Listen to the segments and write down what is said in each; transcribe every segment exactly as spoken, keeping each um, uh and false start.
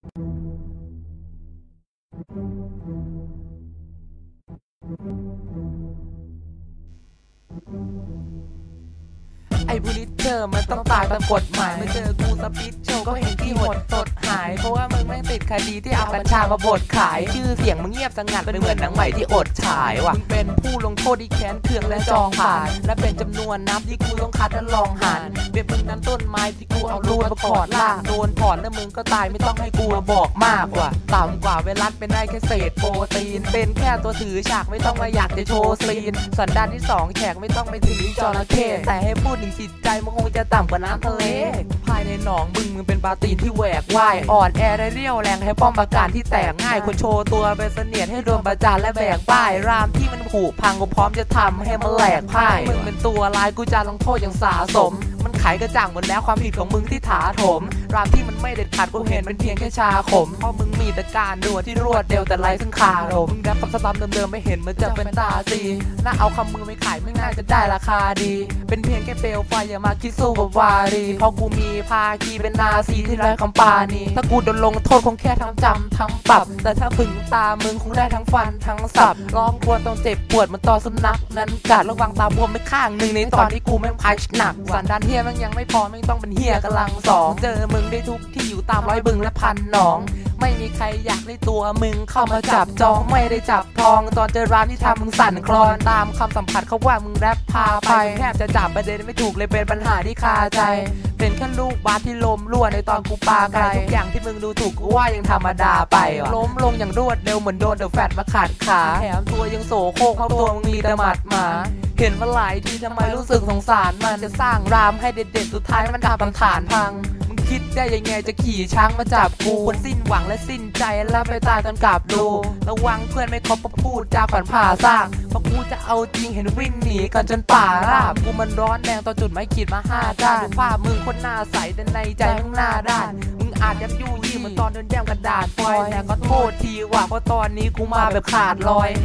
ไอ้บูลลิเตอร์มันต้องตายตามกฎหมายมาเจอกูสปิดโชว์ก็เห็นที่หดสดหายเพราะว่ามึงแม่งติดคดีที่เอากัญชามาบดขายชื่อเสียงมึงเงียบสงัดเป็นเหมือนหนังใหม่ที่อดฉายว่ะมึงเป็นผู้ลงโทษที่แค้นเคืองและจองผ่านและเป็นจำนวนนับที่กูต้องคัดและลองหารเบียบมึงนั้นต้นไม้ที่กูเอาลูดมาขอดล่าโดนถอนแล้วมึงก็ตายไม่ต้องให้กูมาบอกมากกว่าต่ำกว่าเวลัสเป็นได้แค่เศษโปรตีนเป็นแค่ตัวถือฉากไม่ต้องมาอยากจะโชว์ซีนสันดานที่สองแฉกไม่ต้องไปถึงจระเข้แต่ให้พูดถึงจิตใจมึงคงจะต่ำกว่าน้ำทะเลภายในหนองมึงมึงเป็นปลาตีนที่แหวกว่ายอ่อนแอได้เรี่ยวแรงให้ป้อมปราการที่แตกง่ายคนโชว์ตัวเป็นเสนียดให้โดนประจานและแบกป้ายรามที่มันผุพังกูพร้อมจะทำให้มันแหลกพ่ายมึงเป็นตัวร้ายกูจะลงโทษอย่างสาสมมันไขกระจ่างหมดแล้วความผิดของมึงที่ถาโถมรามที่มันไม่เด็ดขาดกูเห็นเป็นเพียงแค่ชาขมเพราะมึงมีแต่การด่วนที่รวดเร็วแต่ไร้ซึ่งคารมมึงแรปซ้ำๆเดิมๆไม่เห็นมันจะเป็นตาซีน่าเอาคำมึงไปขายไม่น่าจะได้ราคาดีเป็นเพียงแค่เปลวไฟอย่ามาคิดสู้กับวารีเพราะกูมีภาคีเป็นนาซีที่ไร้คำปานีถ้ากูโดนลงโทษคงแค่ทั้งจำทั้งปรับแต่ถ้าฝึกตามึงคงได้ทั้งฟันทั้งสับร้องควรต้องเจ็บปวดมันต่อสุนัขนั้นกัดระวังตาบวมไปข้างหนึ่งในตอนที่กูแม่งพัชหนักสันดานเฮียมันยังไม่พอไม่ต้องเป็นเฮียกำลังสองเจอมึงได้ทุกที่อยู่ตามร้อยบึงและพันหนองไม่มีใครอยากได้ตัวมึงเข้ามาจับจองไม่ได้จับทองตอนเจอร้านที่ทำมึงสั่นคลอนตามคำสัมผัสเขาว่ามึงแรปพาไปแทบจะจับประเด็นไม่ถูกเลยเป็นปัญหาที่คาใจเป็นแค่ลูกบาสที่ลมรั่วในตอนกูปาไกลทุกอย่างที่มึงดูถูกกูว่ายังธรรมดาไปล้มลงอย่างรวดเร็วเหมือนโดนเดอะแฟตมาขาดขาแถมตัวยังโสโครกเพราะตัวมึงมีแต่หมัดหมาเห็นมาหลายทีทำไมรู้สึกสงสารมันจะสร้างรามให้เด็ดๆสุดท้ายมันทำฐานพังคิดได้ยังไงจะขี่ช้างมาจับกูคนสิ้นหวังและสิ้นใจแล้วไปตายกันกับดูระวังเพื่อนไม่คบพูดจาขวัญผ่าซากเพราะกูจะเอาจริงเห็นวิ่งหนีกันจนป่าราบกูมันร้อนแดงตอนจุดไม้ขีดมาห้าด้านภาพมึงคนหน้าใสแต่ในใจข้างหน้าด้านมึงอาจยับยู่ยี่เหมือนตอนเดินแย่มกระดาษฟอยแต่ก็โทษทีว่าเพราะตอนนี้กูมาแบบขาดลอย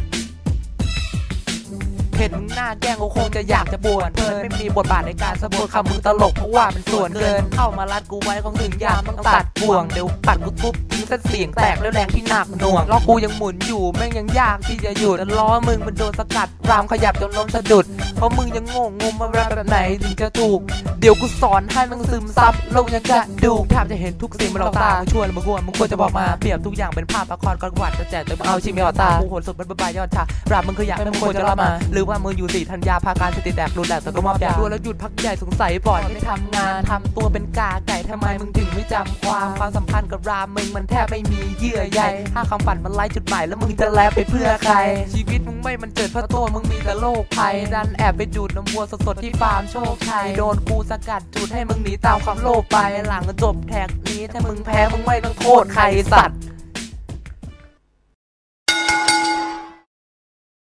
เห็นมึงหน้าแกล้งกูคงจะอยากจะบวชเพลินไม่มีบทบาทในการสะบัดคำมึงตลกเพราะว่ามันส่วนเกินเข้ามารัดกูไว้คงถึงยามต้องตัดบ่วงเดี๋ยวปัดกูทุบทิ้งเส้นเสียงแตกแล้วแรงที่หนักหน่วงล้อกูยังหมุนอยู่แม่งยังยากที่จะหยุดล้อมึงมันโดนสกัดรามขยับจนล้มสะดุดเพราะมึงยังงงงมมาแบบไหนถึงจะถูกเดี๋ยวกูสอนให้มึงซึมซับลงยังกระดูกแทบจะเห็นทุกสิ่งมันหลอกตามึงชวนมึงควรมึงควรจะบอกมาเปรียบทุกอย่างเป็นภาพละครก่อนวัดจะแจกแต่มึงเอาชิมไม่ออกตากูโหดสุดบรรบายยอดชารามมึงคืออยากให้มึงควรจะรับมาหรือว่ามึงอยู่สี่ธัญญาพาการสติแตกรุนแรงแต่ก็มอบยาดูแล้วหยุดพักใหญ่สงสัยปล่อยไม่ทำงานทำตัวเป็นกาไก่ทำไมมึงถึงไม่จำความความสัมพันธ์กับรามมึงมันแทบไม่มีเยื่อใยถ้าคำฝันมันไร้จุดหมายแล้วมึงจะแลไปเพื่อใครชีวิตมึงไม่มันเจิดเพราะตัวมึงมีแต่โรคภัยดันแอบไปดูดน้ำวัวสดๆที่ฟาร์มโชคชัยโดนกูสกัดจุดให้มึงหนีตามความโลภไปหลังจบแท็กนี้ถ้ามึงแพ้มึงไม่ต้องโทษใครสัตว์